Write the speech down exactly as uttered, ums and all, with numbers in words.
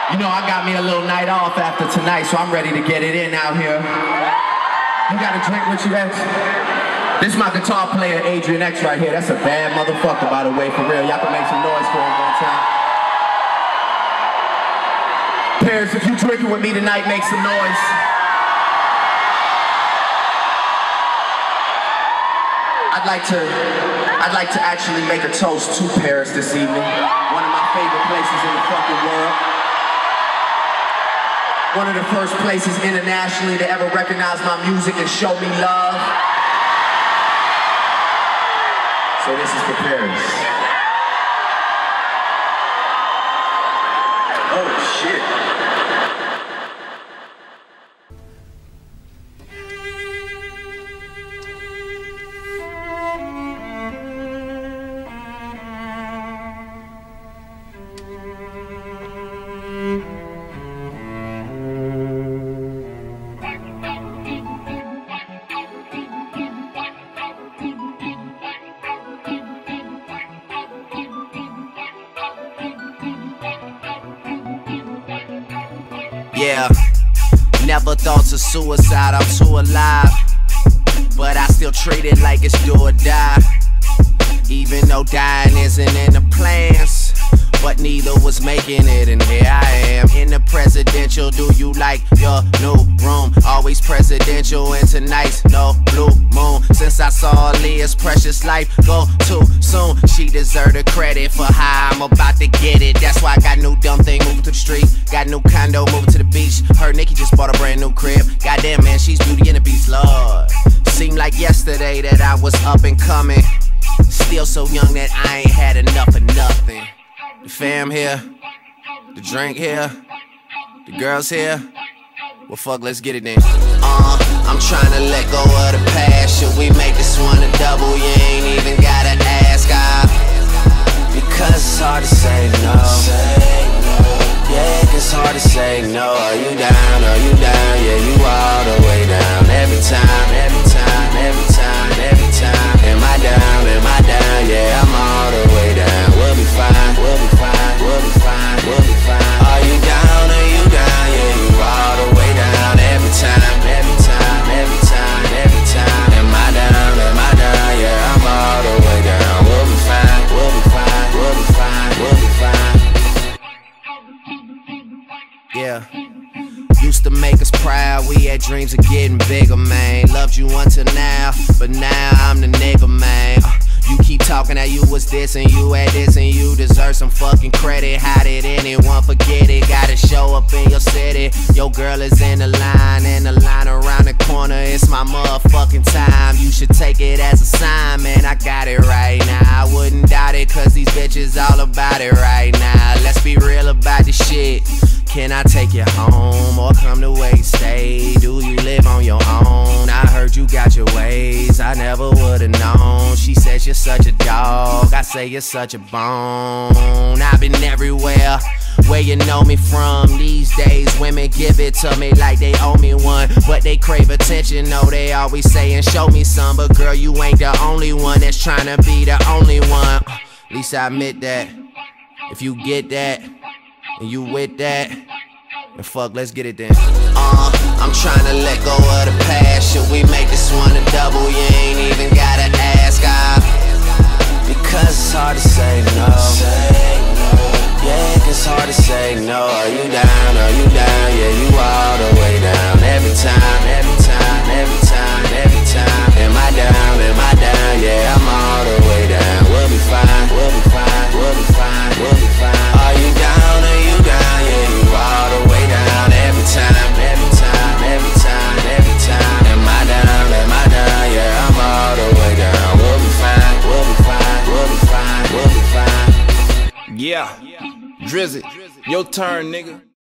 You know, I got me a little night off after tonight, so I'm ready to get it in out here. You got a drink with you, X? This is my guitar player, Adrian X, right here. That's a bad motherfucker, by the way, for real. Y'all can make some noise for him one time. Parents, if you drinking with me tonight, make some noise. I'd like to, I'd like to actually make a toast to Paris this evening. One of my favorite places in the fucking world. One of the first places internationally to ever recognize my music and show me love. So this is for Paris. Oh shit. Yeah, never thoughts of suicide, I'm too alive. But I still treat it like it's do or die. Even though dying isn't in the plans, but neither was making it, and here I am in the presidential. Do you like your new room? Always presidential, and tonight's no blue moon. Since I saw Leah's precious life go too soon, she deserved the credit for how I'm about to get it. That's why I got new dumb thing moving to the street, got new condo moving to the beach. Heard Nikki just bought a brand new crib. Goddamn man, she's Beauty and the Beast, Lord. Seemed like yesterday that I was up and coming, still so young that I ain't had enough of nothing. The fam here, the drink here, the girls here. Well, fuck, let's get it then. Uh, I'm trying to let go of the past. Should we make this one a double? You ain't even gotta ask, I, because it's hard to say no. Yeah, it's hard to say no. Are you down? Are you down? Yeah, you all the way down. Every time, every time, every time, every time. Am I down? Am I down? Yeah, I'm all the way down. We'll be fine, we'll be fine, we'll be fine, we'll be fine. Are you down? Are you down? Yeah, you all the way down. Every time, every time, every time, every time. Am I down? Am I down? Yeah, I'm all the way down. We'll be fine, we'll be fine, we'll be fine, we'll be fine. Yeah. Used to make us proud, we had dreams of getting bigger, man. Loved you until now, but now I'm the nigga, man. uh, You keep talking that you was this and you had this and you deserve some fucking credit. How did anyone forget it? Gotta show up in your city. Your girl is in the line, and the line around the corner. It's my motherfucking time. You should take it as a sign, man. I got it right now. I wouldn't doubt it, cause these bitches all about it right now. Let's be real about this shit. Can I take you home or come to where you stay? Do you live on your own? I heard you got your ways, I never would've known. She says you're such a dog, I say you're such a bone. I've been everywhere where you know me from. These days women give it to me like they owe me one, but they crave attention, no, they always saying show me some. But girl, you ain't the only one that's trying to be the only one. At least I admit that. If you get that and you with that, and fuck, let's get it then. Uh, I'm trying to let go of the past. Should we make this one a double? You ain't even gotta ask, I, because it's hard to say no. Yeah, it's hard to say no. Are you down? Are you down? Yeah, you all the way down. Every time, every time, every time, every time. Am I down? Am I down? Yeah, I'm all the way down. We'll be fine, we'll be fine, we'll be fine, we'll be fine. Are you down? Are you down? Yeah, you all the way down. Every time, every time, every time, every time. Am I down? Am I down? Yeah, I'm all the way down. We'll be fine, we'll be fine, we'll be fine, we'll be fine. Yeah, Drizzy, your turn, nigga.